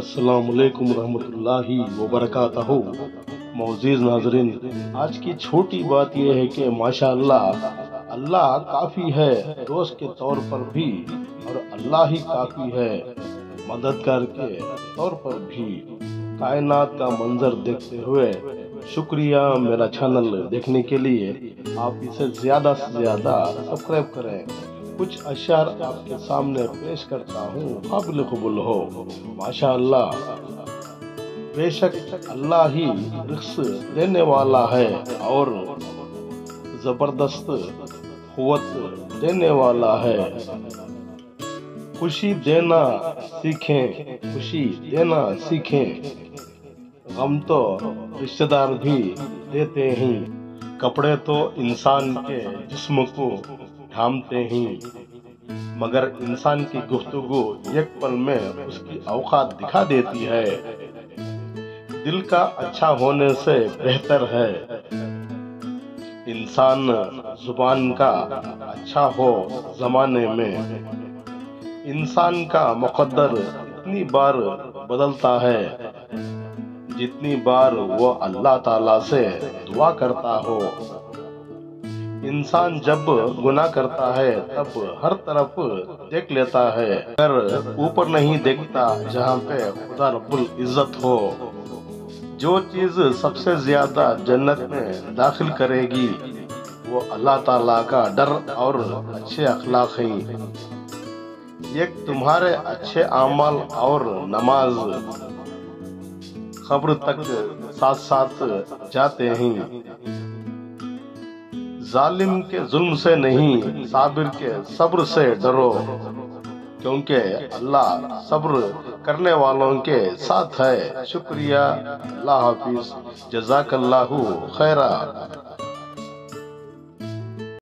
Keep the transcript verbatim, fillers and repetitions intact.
अस्सलाम वालेकुम रहमतुल्लाहि व बरकातहू। मोअज़्ज़िज़ नाज़रीन, आज की छोटी बात यह है कि माशाअल्लाह अल्लाह काफ़ी है दोस्त के तौर पर भी, और अल्लाह ही काफ़ी है मददगार के तौर पर भी। कायनात का मंजर देखते हुए शुक्रिया मेरा चैनल देखने के लिए। आप इसे ज़्यादा से ज़्यादा सब्सक्राइब करें। कुछ अशार आपके सामने पेश करता हूँ, काबिल कबूल हो। माशाअल्लाह, बेशक अल्लाह ही रिज़्क़ देने वाला है और ज़बरदस्त क़ुव्वत देने वाला है। खुशी देना सीखें, खुशी देना सीखें, गम तो रिश्तेदार भी देते हैं। कपड़े तो इंसान के जिस्म को ढांपते हैं, मगर इंसान की गुफ्तगू एक पल में उसकी औकात दिखा देती है। दिल का अच्छा होने से बेहतर है इंसान जुबान का अच्छा हो ज़माने में। इंसान का मुक़द्दर इतनी बार बदलता है जितनी बार वो अल्लाह ताला से दुआ करता हो। इंसान जब गुनाह करता है तब हर तरफ देख लेता है, पर ऊपर नहीं देखता जहाँ पे खुदा रब्बुल इज्जत हो। जो चीज सबसे ज्यादा जन्नत में दाखिल करेगी वो अल्लाह ताला का डर और अच्छे अखलाक हैं। एक तुम्हारे अच्छे अमाल और नमाज कब्र तक साथ साथ जाते हैं। जालिम के जुल्म से नहीं, साबिर के सब्र से डरो, क्योंकि अल्लाह सब्र करने वालों के साथ है। शुक्रिया, अल्लाह हाफिज, जज़ाकल्लाहु खैरा।